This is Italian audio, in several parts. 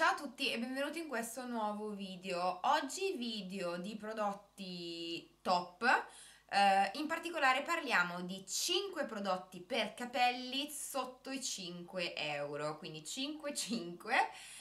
Ciao a tutti e benvenuti in questo nuovo video. Oggi video di prodotti top, in particolare parliamo di 5 prodotti per capelli sotto i 5 euro, quindi 5-5.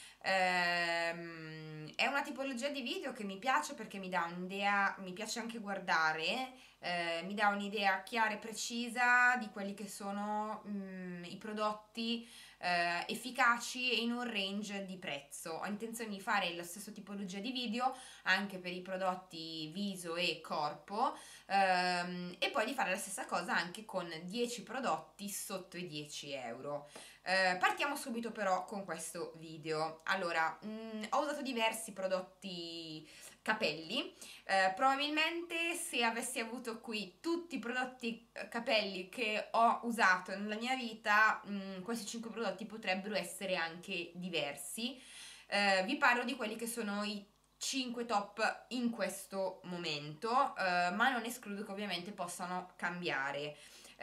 È una tipologia di video che mi piace perché mi dà un'idea, mi piace anche guardare, mi dà un'idea chiara e precisa di quelli che sono i prodotti efficaci e in un range di prezzo. Ho intenzione di fare la stessa tipologia di video anche per i prodotti viso e corpo, e poi di fare la stessa cosa anche con 10 prodotti sotto i 10 euro. Partiamo subito però con questo video. Allora, ho usato diversi prodotti capelli. Probabilmente se avessi avuto qui tutti i prodotti capelli che ho usato nella mia vita, questi 5 prodotti potrebbero essere anche diversi. Vi parlo di quelli che sono i 5 top in questo momento, ma non escludo che ovviamente possano cambiare.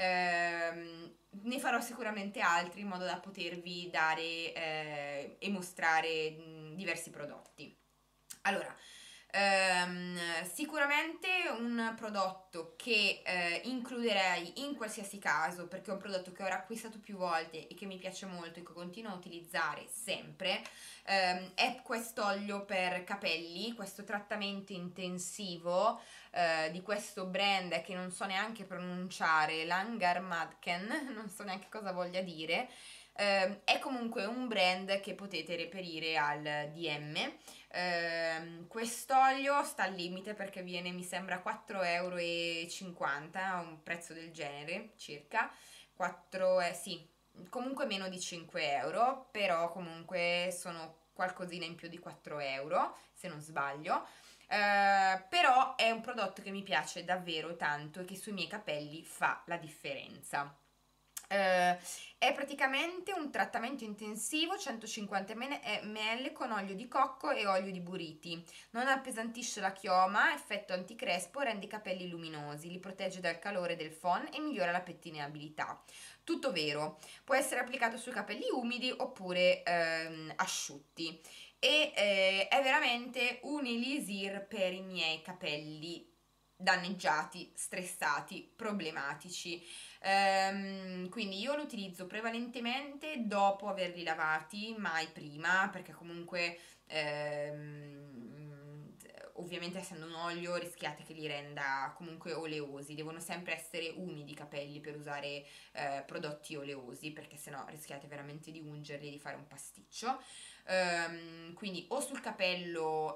Ne farò sicuramente altri in modo da potervi dare e mostrare diversi prodotti. Allora, sicuramente un prodotto che includerei in qualsiasi caso perché è un prodotto che ho acquistato più volte e che mi piace molto e che continuo a utilizzare sempre, è quest'olio per capelli, questo trattamento intensivo di questo brand che non so neanche pronunciare, Langar Madken, non so neanche cosa voglia dire. È comunque un brand che potete reperire al DM. Quest'olio sta al limite perché viene, mi sembra, 4,50 euro, un prezzo del genere circa. 4, sì, comunque meno di 5 euro, però comunque sono qualcosina in più di 4 euro, se non sbaglio. Però è un prodotto che mi piace davvero tanto e che sui miei capelli fa la differenza. È praticamente un trattamento intensivo 150 ml con olio di cocco e olio di buriti. Non appesantisce la chioma, effetto anticrespo, rende i capelli luminosi, li protegge dal calore del phon e migliora la pettinabilità. Tutto vero, può essere applicato sui capelli umidi oppure asciutti e è veramente un elisir per i miei capelli danneggiati, stressati, problematici. Quindi io lo utilizzo prevalentemente dopo averli lavati, mai prima, perché comunque ovviamente essendo un olio rischiate che li renda comunque oleosi, devono sempre essere umidi i capelli per usare prodotti oleosi, perché sennò rischiate veramente di ungerli e di fare un pasticcio. Quindi o sul capello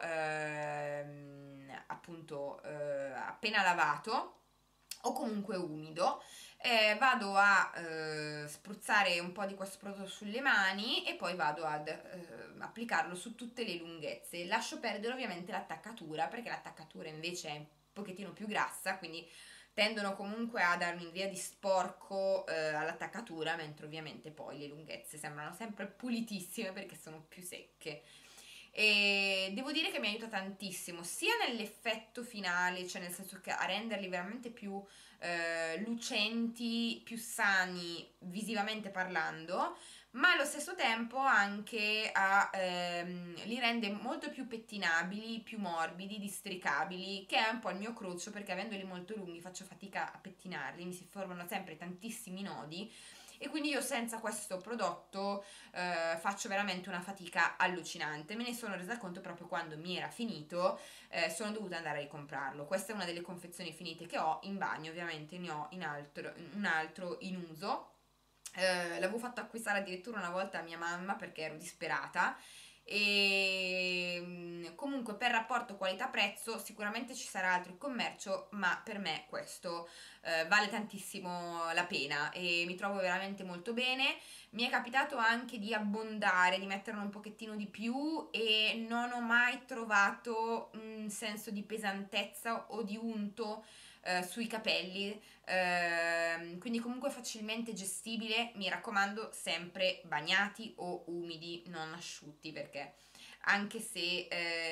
appunto appena lavato o comunque umido, vado a spruzzare un po' di questo prodotto sulle mani e poi vado ad applicarlo su tutte le lunghezze. Lascio perdere ovviamente l'attaccatura perché l'attaccatura invece è un pochettino più grassa, quindi tendono comunque a dare un'idea di sporco all'attaccatura, mentre ovviamente poi le lunghezze sembrano sempre pulitissime perché sono più secche. E devo dire che mi aiuta tantissimo sia nell'effetto finale, cioè nel senso che a renderli veramente più lucenti, più sani visivamente parlando, ma allo stesso tempo anche li rende molto più pettinabili, più morbidi, districabili, che è un po' il mio cruccio perché avendoli molto lunghi faccio fatica a pettinarli, mi si formano sempre tantissimi nodi e quindi io senza questo prodotto faccio veramente una fatica allucinante. Me ne sono resa conto proprio quando mi era finito, sono dovuta andare a ricomprarlo. Questa è una delle confezioni finite che ho in bagno, ovviamente ne ho un altro in uso. L'avevo fatto acquistare addirittura una volta a mia mamma perché ero disperata e comunque per rapporto qualità-prezzo sicuramente ci sarà altro in commercio, ma per me questo vale tantissimo la pena e mi trovo veramente molto bene. Mi è capitato anche di abbondare, di metterne un pochettino di più e non ho mai trovato un senso di pesantezza o di unto sui capelli, quindi comunque facilmente gestibile. Mi raccomando, sempre bagnati o umidi, non asciutti, perché anche se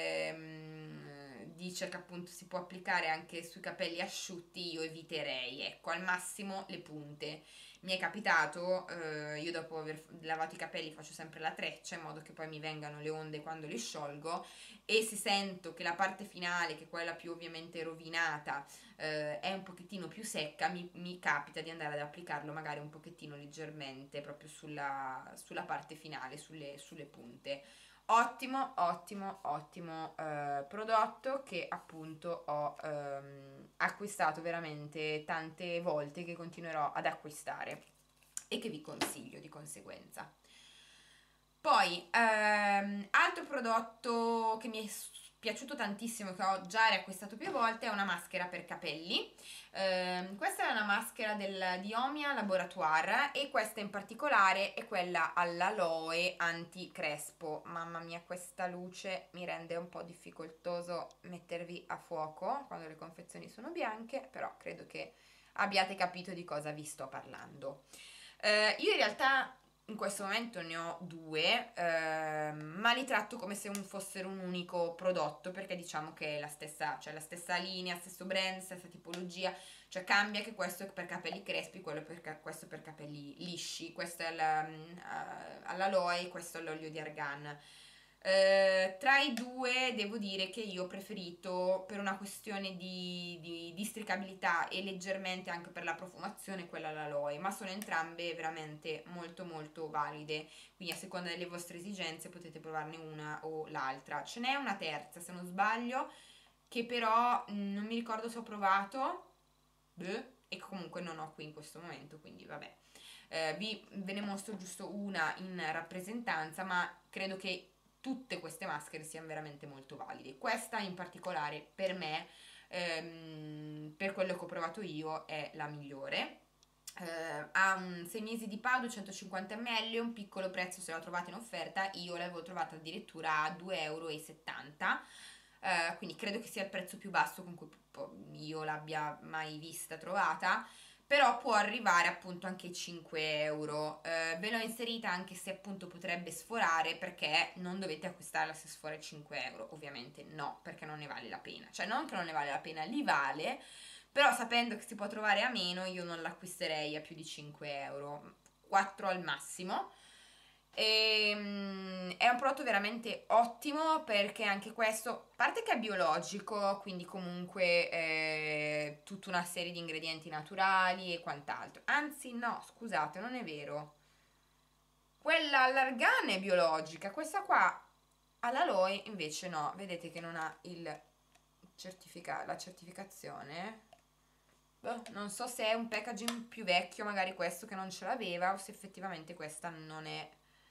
dice che appunto si può applicare anche sui capelli asciutti, io eviterei, ecco, al massimo le punte. mi è capitato, io dopo aver lavato i capelli faccio sempre la treccia in modo che poi mi vengano le onde quando li sciolgo, e se sento che la parte finale, che è quella più ovviamente rovinata, è un pochettino più secca, mi capita di andare ad applicarlo magari un pochettino leggermente proprio sulla parte finale, sulle punte. Ottimo, ottimo, ottimo prodotto che appunto ho acquistato veramente tante volte, che continuerò ad acquistare e che vi consiglio di conseguenza. Poi, altro prodotto che mi è piaciuto tantissimo, che ho già riacquistato più volte, è una maschera per capelli. Questa è una maschera di Omia Laboratoire, e questa in particolare è quella all'aloe anti-crespo. Mamma mia, questa luce mi rende un po' difficoltoso mettervi a fuoco quando le confezioni sono bianche, però credo che abbiate capito di cosa vi sto parlando. Io in realtà in questo momento ne ho due, ma li tratto come se fossero un unico prodotto, perché diciamo che è cioè la stessa linea, stesso brand, stessa tipologia, cioè cambia che questo è per capelli crespi, questo per capelli lisci, questo è all'aloe, questo è l'olio di argan. Tra i due devo dire che io ho preferito, per una questione di districabilità e leggermente anche per la profumazione, quella all'aloe, ma sono entrambe veramente molto molto valide, quindi a seconda delle vostre esigenze potete provarne una o l'altra. Ce n'è una terza se non sbaglio, che però non mi ricordo se ho provato, e comunque non ho qui in questo momento, quindi vabbè. Ve ne mostro giusto una in rappresentanza, ma credo che tutte queste maschere siano veramente molto valide. Questa in particolare per me, per quello che ho provato io, è la migliore. Ha un 6 mesi di PA, 250 ml, un piccolo prezzo se la trovate in offerta. Io l'avevo trovata addirittura a 2,70 euro, quindi credo che sia il prezzo più basso con cui io l'abbia mai vista trovata, però può arrivare appunto anche ai 5 euro. Ve l'ho inserita anche se appunto potrebbe sforare, perché non dovete acquistarla se sfora i 5 euro, ovviamente no, perché non ne vale la pena, cioè non che non ne vale la pena, li vale, però sapendo che si può trovare a meno io non l'acquisterei a più di 5 euro, 4 al massimo. È un prodotto veramente ottimo, perché anche questo, a parte che è biologico, quindi comunque tutta una serie di ingredienti naturali e quant'altro. Anzi, no, scusate, non è vero. Quella all'argane è biologica, questa qua all'aloe invece no. Vedete che non ha la certificazione. Boh, non so se è un packaging più vecchio, magari questo che non ce l'aveva, o se effettivamente questa non è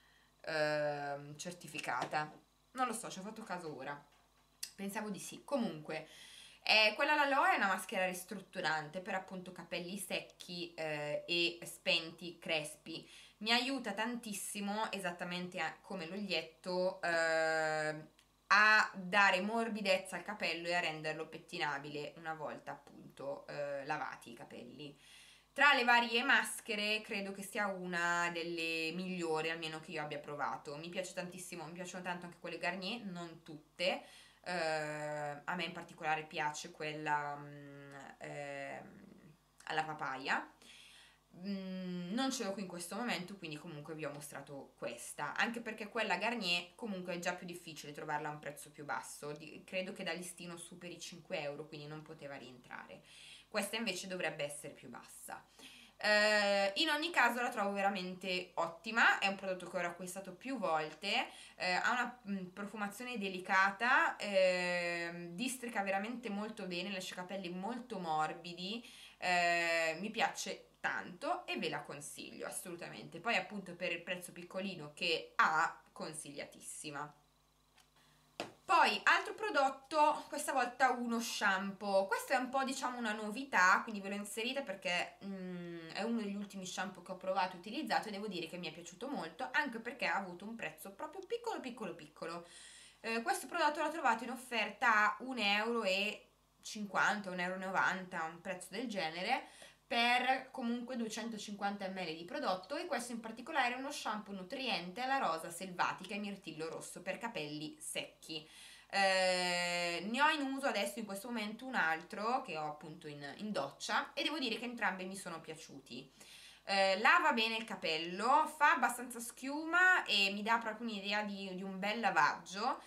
certificata. Non lo so, ci ho fatto caso ora. Pensavo di sì. Comunque, quella all'aloe è una maschera ristrutturante per appunto capelli secchi e spenti, crespi. Mi aiuta tantissimo, esattamente come l'oglietto, a dare morbidezza al capello e a renderlo pettinabile una volta appunto lavati i capelli. Tra le varie maschere credo che sia una delle migliori, almeno che io abbia provato. Mi piace tantissimo, mi piacciono tanto anche quelle Garnier, non tutte. A me in particolare piace quella alla papaya. Non ce l'ho qui in questo momento, quindi comunque vi ho mostrato questa, anche perché quella Garnier comunque è già più difficile trovarla a un prezzo più basso, credo che da listino superi i 5 euro, quindi non poteva rientrare. Questa invece dovrebbe essere più bassa. In ogni caso la trovo veramente ottima, è un prodotto che ho acquistato più volte, ha una profumazione delicata, districa veramente molto bene, lascia i capelli molto morbidi, mi piace tanto e ve la consiglio assolutamente. Poi appunto per il prezzo piccolino che ha, consigliatissima. Poi, altro prodotto, questa volta uno shampoo. Questo è un po' diciamo una novità, quindi ve l'ho inserita perché è uno degli ultimi shampoo che ho provato e utilizzato, e devo dire che mi è piaciuto molto, anche perché ha avuto un prezzo proprio piccolo piccolo piccolo. Questo prodotto l'ho trovato in offerta a 1,50 euro, 1,90 euro, un prezzo del genere, per comunque 250 ml di prodotto, e questo in particolare è uno shampoo nutriente alla rosa selvatica e mirtillo rosso per capelli secchi. Ne ho in uso adesso in questo momento un altro che ho appunto in doccia, e devo dire che entrambi mi sono piaciuti. lava bene il capello, fa abbastanza schiuma e mi dà proprio un'idea di un bel lavaggio.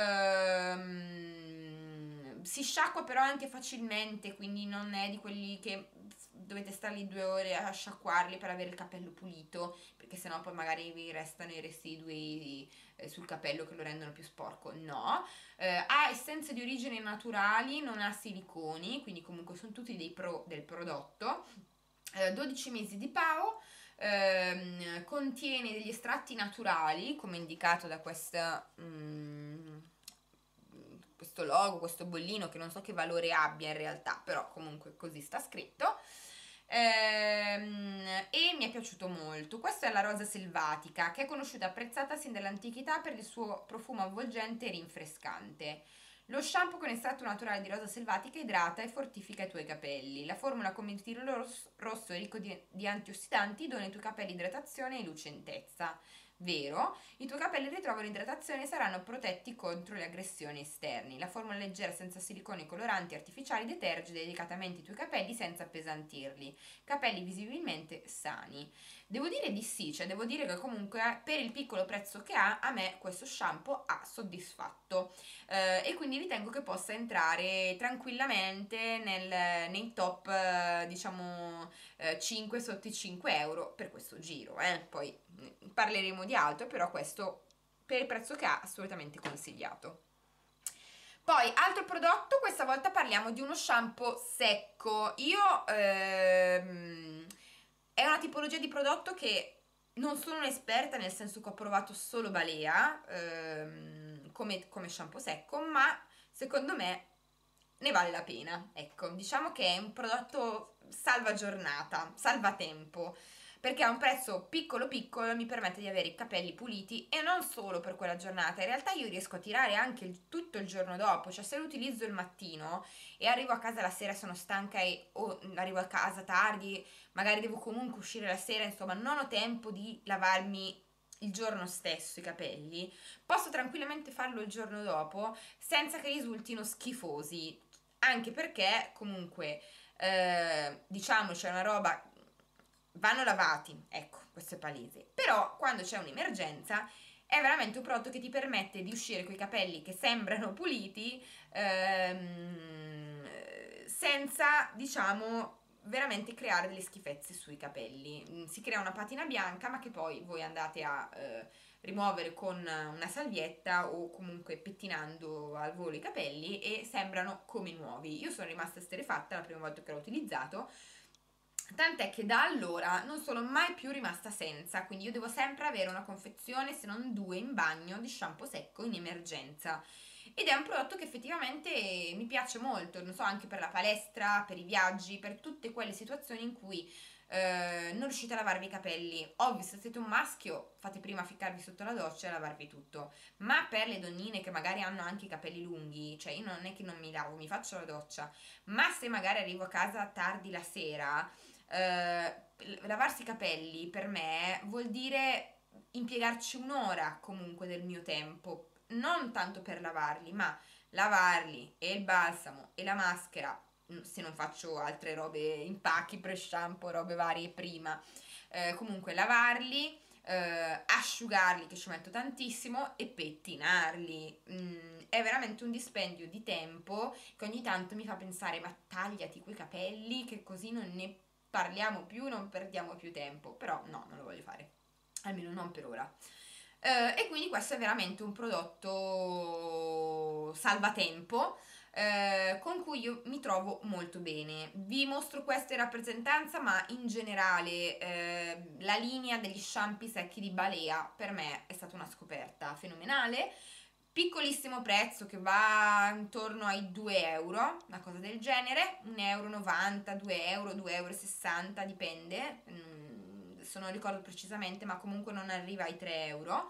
Si sciacqua però anche facilmente, quindi non è di quelli che dovete stare lì 2 ore a sciacquarli per avere il capello pulito, perché sennò poi magari vi restano i residui sul capello che lo rendono più sporco. No, ha essenze di origine naturali, non ha siliconi, quindi comunque sono tutti dei pro del prodotto. 12 mesi di PAO, contiene degli estratti naturali, come indicato da questo logo, questo bollino, che non so che valore abbia in realtà, però comunque così sta scritto. E mi è piaciuto molto. Questa è la rosa selvatica, che è conosciuta e apprezzata sin dall'antichità per il suo profumo avvolgente e rinfrescante. Lo shampoo con estratto naturale di rosa selvatica idrata e fortifica i tuoi capelli. La formula con mirtillo rosso e ricco di antiossidanti dona ai tuoi capelli idratazione e lucentezza. Vero? I tuoi capelli ritrovano idratazione e saranno protetti contro le aggressioni esterni. La formula leggera senza siliconi coloranti artificiali deterge delicatamente i tuoi capelli senza appesantirli. Capelli visibilmente sani. Devo dire di sì, cioè devo dire che comunque per il piccolo prezzo che ha, a me questo shampoo ha soddisfatto. E quindi ritengo che possa entrare tranquillamente nei top, diciamo, 5 sotto i 5 euro per questo giro. Poi parleremo di altro, però questo per il prezzo che ha assolutamente consigliato. Poi, altro prodotto, questa volta parliamo di uno shampoo secco. È una tipologia di prodotto che non sono un'esperta, nel senso che ho provato solo Balea come shampoo secco, ma secondo me ne vale la pena. Ecco, diciamo che è un prodotto salva giornata, salva tempo, perché a un prezzo piccolo piccolo mi permette di avere i capelli puliti e non solo per quella giornata. In realtà io riesco a tirare anche tutto il giorno dopo, cioè se lo utilizzo il mattino e arrivo a casa la sera sono stanca o arrivo a casa tardi, magari devo comunque uscire la sera, insomma, non ho tempo di lavarmi il giorno stesso i capelli, posso tranquillamente farlo il giorno dopo senza che risultino schifosi, anche perché comunque diciamo c'è una roba, vanno lavati, ecco, questo è palese, però quando c'è un'emergenza è veramente un prodotto che ti permette di uscire con i capelli che sembrano puliti, senza, diciamo, veramente creare delle schifezze sui capelli. Si crea una patina bianca, ma che poi voi andate a rimuovere con una salvietta o comunque pettinando al volo i capelli e sembrano come nuovi. Io sono rimasta esterrefatta la prima volta che l'ho utilizzato, tant'è che da allora non sono mai più rimasta senza, quindi io devo sempre avere una confezione, se non due, in bagno di shampoo secco in emergenza. Ed è un prodotto che effettivamente mi piace molto, non so, anche per la palestra, per i viaggi, per tutte quelle situazioni in cui non riuscite a lavarvi i capelli. Ovvio, se siete un maschio, fate prima a ficcarvi sotto la doccia e a lavarvi tutto. Ma per le donnine che magari hanno anche i capelli lunghi, cioè io non è che non mi lavo, mi faccio la doccia, ma se magari arrivo a casa tardi la sera, eh, lavarsi i capelli per me vuol dire impiegarci un'ora comunque del mio tempo, non tanto per lavarli, ma lavarli e il balsamo e la maschera, se non faccio altre robe, impacchi, pre-shampoo, robe varie prima, comunque lavarli, asciugarli che ci metto tantissimo e pettinarli. È veramente un dispendio di tempo che ogni tanto mi fa pensare, ma tagliati quei capelli che così non ne parliamo più, non perdiamo più tempo, però no, non lo voglio fare, almeno non per ora. E quindi questo è veramente un prodotto salvatempo, con cui io mi trovo molto bene. Vi mostro questa in rappresentanza, ma in generale la linea degli shampoo secchi di Balea per me è stata una scoperta fenomenale. Piccolissimo prezzo che va intorno ai 2 euro, una cosa del genere, 1,90 euro, 2 euro, 2,60 euro, dipende, adesso non ricordo precisamente, ma comunque non arriva ai 3 euro.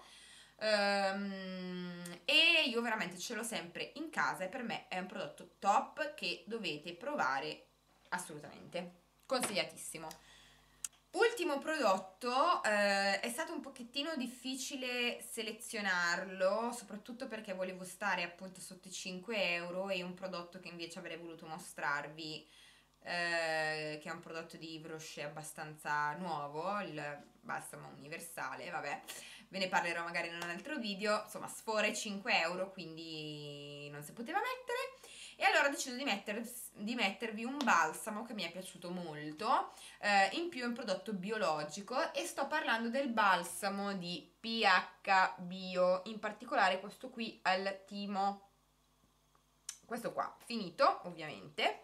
E io veramente ce l'ho sempre in casa e per me è un prodotto top che dovete provare assolutamente. Consigliatissimo. Ultimo prodotto, è stato un pochettino difficile selezionarlo, soprattutto perché volevo stare appunto sotto i 5 euro e un prodotto che invece avrei voluto mostrarvi che è un prodotto di Yves Rocher abbastanza nuovo, il balsamo universale, vabbè, ve ne parlerò magari in un altro video, insomma sfora i 5 euro, quindi non si poteva mettere. E allora ho deciso di mettervi un balsamo che mi è piaciuto molto, in più è un prodotto biologico e sto parlando del balsamo di pH Bio, in particolare questo qui al timo, questo qua, finito ovviamente.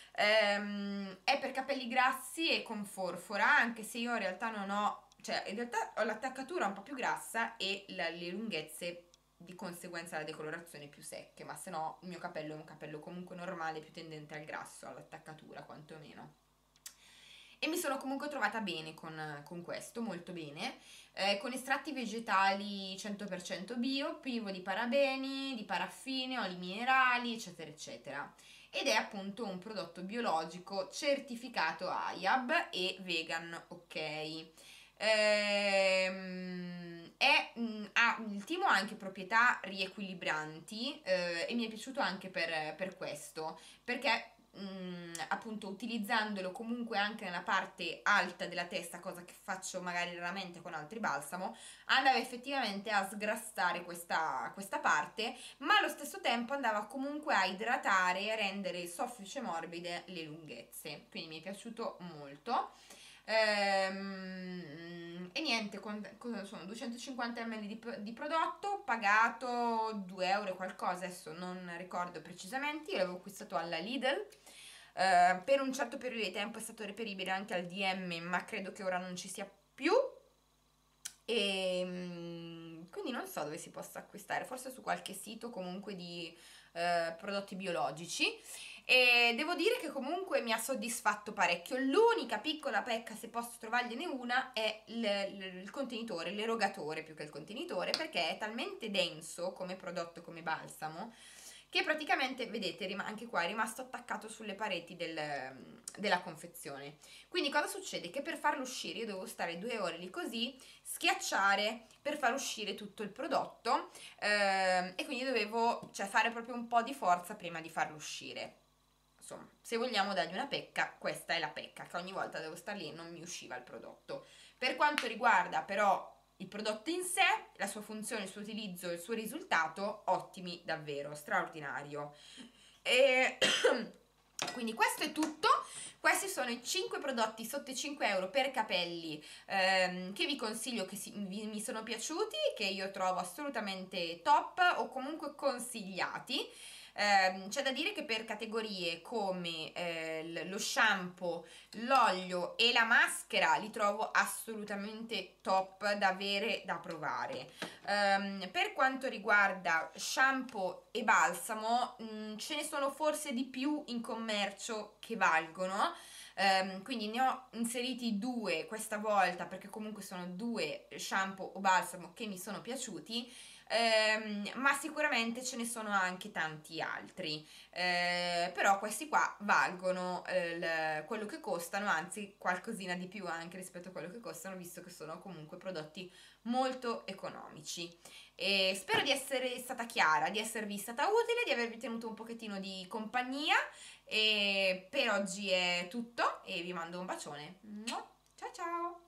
È per capelli grassi e con forfora, anche se io in realtà non ho, cioè in realtà ho l'attaccatura un po' più grassa e le lunghezze di conseguenza la decolorazione più secche, ma se no il mio capello è un capello comunque normale, più tendente al grasso, all'attaccatura quantomeno. E mi sono comunque trovata bene con questo, molto bene, con estratti vegetali 100% bio, privo di parabeni, di paraffine, oli minerali, eccetera, eccetera. Ed è appunto un prodotto biologico certificato AIAB e vegan, ok. Il timo ha anche proprietà riequilibranti, e mi è piaciuto anche per questo, perché appunto utilizzandolo comunque anche nella parte alta della testa, cosa che faccio magari raramente con altri balsamo, andava effettivamente a sgrassare questa parte, ma allo stesso tempo andava comunque a idratare e a rendere soffici e morbide le lunghezze, quindi mi è piaciuto molto. E niente, cosa sono 250 ml di prodotto, pagato 2 euro e qualcosa, adesso non ricordo precisamente, io l'avevo acquistato alla Lidl. Per un certo periodo di tempo è stato reperibile anche al DM, ma credo che ora non ci sia più. E quindi non so dove si possa acquistare, forse su qualche sito comunque di prodotti biologici. E devo dire che comunque mi ha soddisfatto parecchio. L'unica piccola pecca, se posso trovargliene una, è il contenitore, l'erogatore più che il contenitore, perché è talmente denso come prodotto, come balsamo, che praticamente, vedete, anche qua è rimasto attaccato sulle pareti della confezione. Quindi cosa succede? Che per farlo uscire io devo stare 2 ore lì così, schiacciare per far uscire tutto il prodotto, e quindi dovevo, cioè, fare proprio un po' di forza prima di farlo uscire. Insomma, se vogliamo dargli una pecca, questa è la pecca, che ogni volta devo stare lì e non mi usciva il prodotto. Per quanto riguarda però il prodotto in sé, la sua funzione, il suo utilizzo, il suo risultato, ottimi davvero, straordinario. E quindi questo è tutto. Questi sono i 5 prodotti sotto i 5 euro per capelli, che vi consiglio, che mi sono piaciuti, che io trovo assolutamente top o comunque consigliati. C'è da dire che per categorie come lo shampoo, l'olio e la maschera li trovo assolutamente top da avere, da provare. Per quanto riguarda shampoo e balsamo, ce ne sono forse di più in commercio che valgono. Quindi ne ho inseriti 2 questa volta, perché comunque sono 2 shampoo o balsamo che mi sono piaciuti. Ma sicuramente ce ne sono anche tanti altri, però questi qua valgono quello che costano, anzi qualcosina di più anche rispetto a quello che costano, visto che sono comunque prodotti molto economici. E spero di essere stata chiara, di esservi stata utile, di avervi tenuto un pochettino di compagnia, e per oggi è tutto e vi mando un bacione. Ciao ciao!